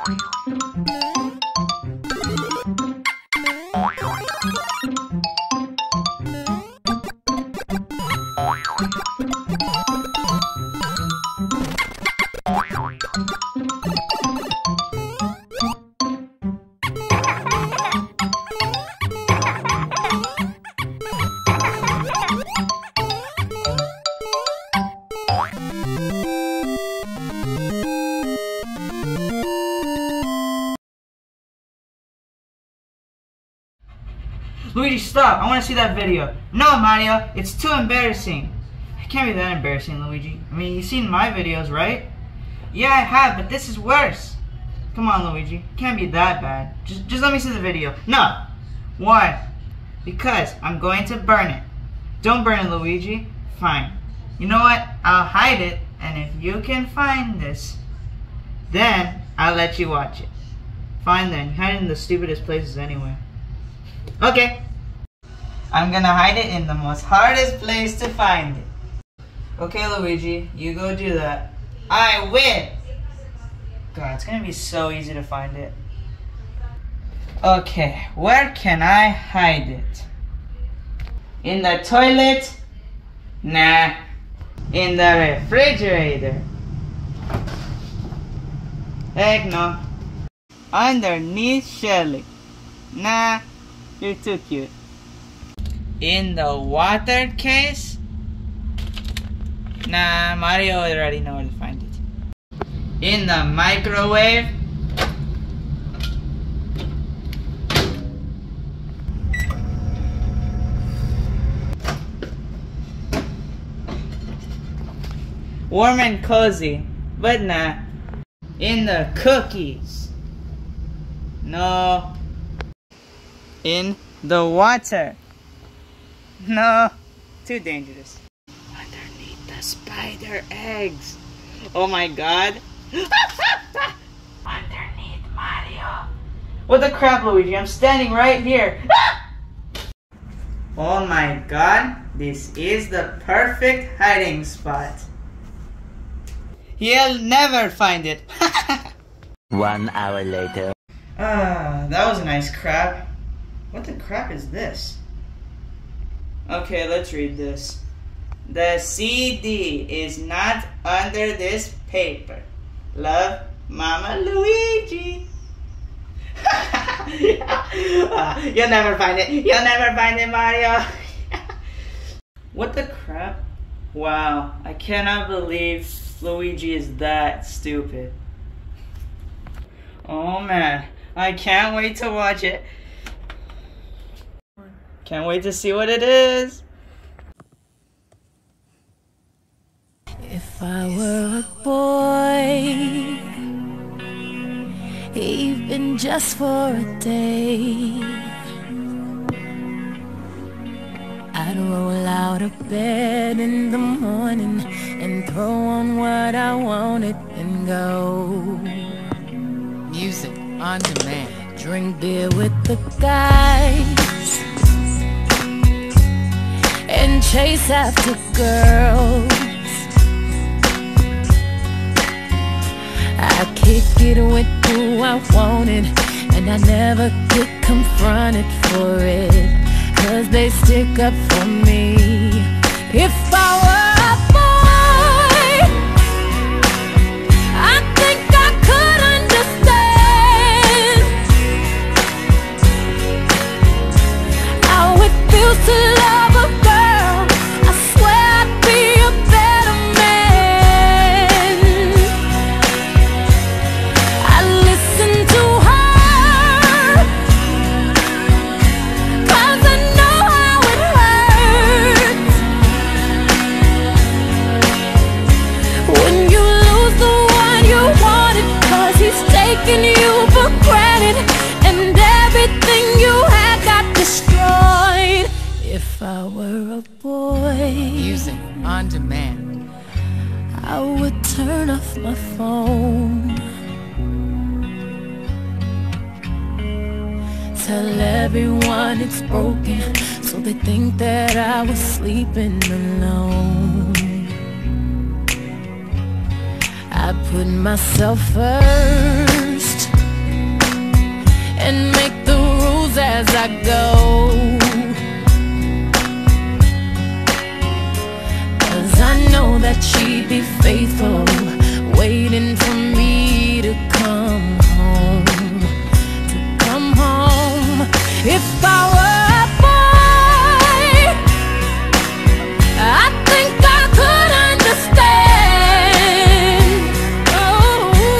Luigi, stop! I want to see that video. No, Mario, it's too embarrassing. It can't be that embarrassing, Luigi. I mean, you've seen my videos, right? Yeah, I have, but this is worse. Come on, Luigi. It can't be that bad. Just let me see the video. No! Why? Because I'm going to burn it. Don't burn it, Luigi. Fine. You know what? I'll hide it, and if you can find this, then I'll let you watch it. Fine then. You hide it in the stupidest places anyway. Okay. I'm gonna hide it in the most hardest place to find it. Okay, Luigi, you go do that. I win! God, it's gonna be so easy to find it. Okay, where can I hide it? In the toilet? Nah. In the refrigerator? Heck no. Underneath Shelly? Nah. You're too cute. In the water case? Nah, Mario already know where to find it. In the microwave? Warm and cozy, but nah. In the cookies? No. In the water? No, too dangerous. Underneath the spider eggs. Oh my god. Underneath Mario. What the crap, Luigi? I'm standing right here. Oh my god, this is the perfect hiding spot. He'll never find it. 1 hour later. That was a nice crap. What the crap is this? Okay, let's read this. The CD is not under this paper. Love, Mama Luigi. You'll never find it. You'll never find it, Mario. What the crap? Wow, I cannot believe Luigi is that stupid. Oh man, I can't wait to watch it. Can't wait to see what it is. If I were a boy, even just for a day, I'd roll out of bed in the morning and throw on what I wanted and go. Music on demand. Drink beer with the guys and chase after girls. I kick it with who I wanted, and I never get confronted for it, 'cause they stick up for me. If I were a boy, I think I could understand how it feels to love a girl. I swear I'd be a better man. I listen to her, 'cause I know how it hurts when you lose the one you wanted, 'cause he's taking you for granted and everything you had got destroyed. If I were a boy, Music on demand. I would turn off my phone, tell everyone it's broken, so they think that I was sleeping alone. I put myself first, If I were a boy, I think I could understand, oh,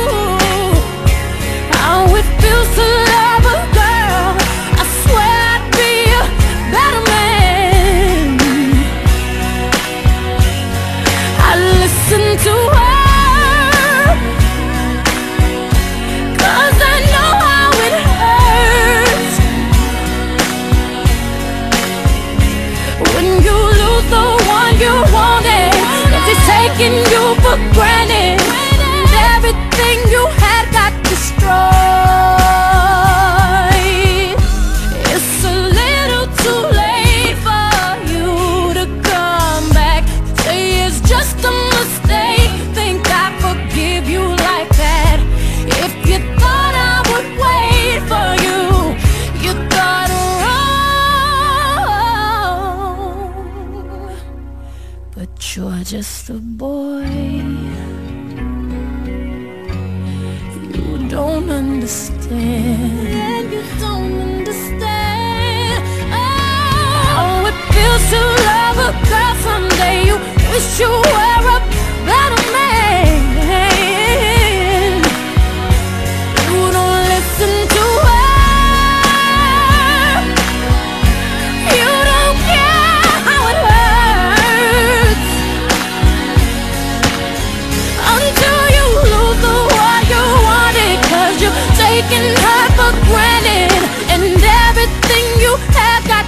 how it feels to love a girl. I swear I'd be a better man. I listen to her, 'cause I know how it hurts when you lose the one you wanted. If he's taking you for granted, and everything you had got destroyed. It's a little too late for you to come back. Say it's just a mistake, think I forgive you like that. If you thought I would wait for you, you thought wrong. But you're just a boy, you don't understand. You don't understand, oh, how it feels to love a girl. Someday you wish you were a better man. You don't listen to her, you don't care how it hurts until you lose the one you wanted. 'Cause you're taking her for granted, and everything you had got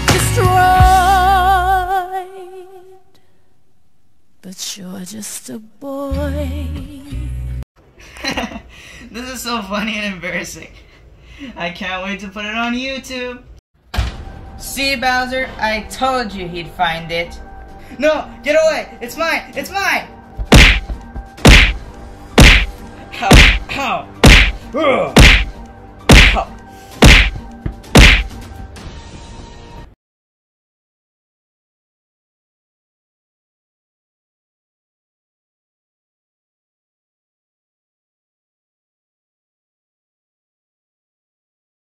destroyed. But you're just a boy. This is so funny and embarrassing. I can't wait to put it on YouTube. See, Bowser? I told you he'd find it. No, get away! It's mine! It's mine! Ow! Ow! Ugh.